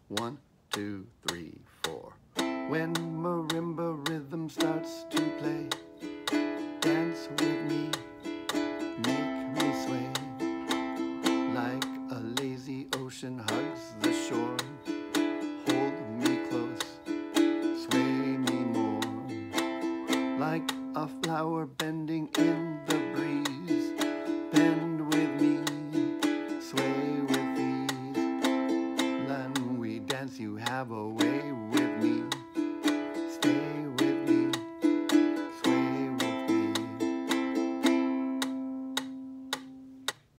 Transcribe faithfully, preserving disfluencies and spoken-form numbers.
One, two, three, four. When marimba rhythm starts to play, dance with me, make me sway. Like a lazy ocean hugs the shore, hold me close, sway me more. Like a flower bending in the breeze, bend with me, sway with ease. When we dance you have a way